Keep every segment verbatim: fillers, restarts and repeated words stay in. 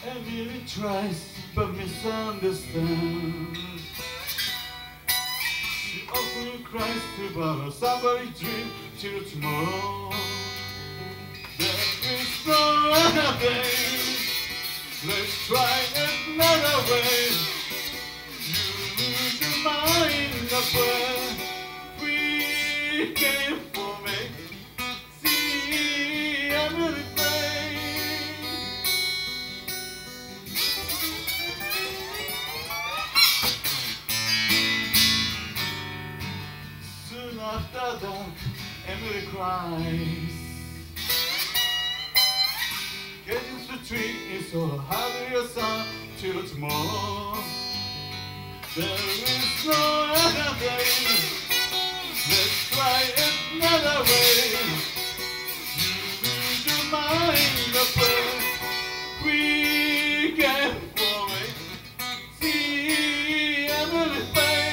Emily tries but misunderstands. She often cries about somebody dream till tomorrow. There is no other day. Let's try another way. You lose your mind of where we came from. See Emily play. Soon after dark, Emily cries. Getting to the tree is so hard your son till tomorrow. There is no other day. Let's try another way. You lose your mind of where we came from. See Emily face.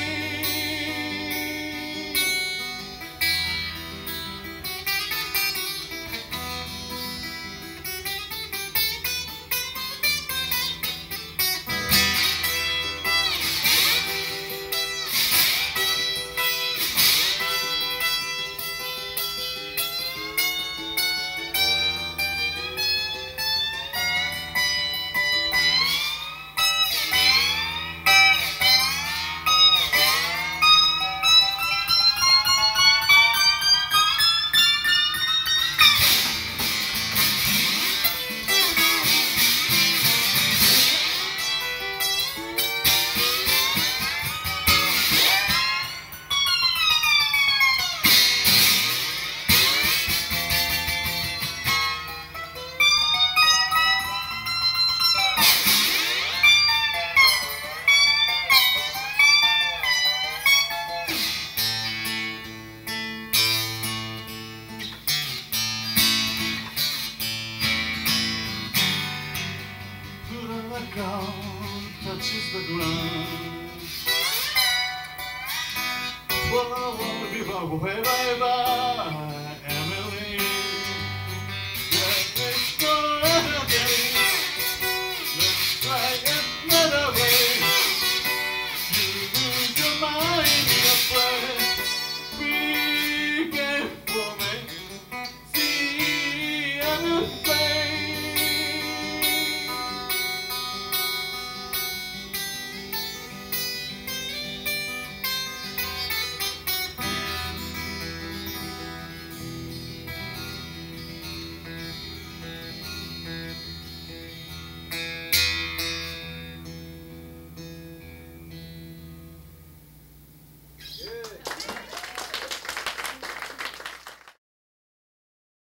Ground touches the ground. Well, I wanna be forever.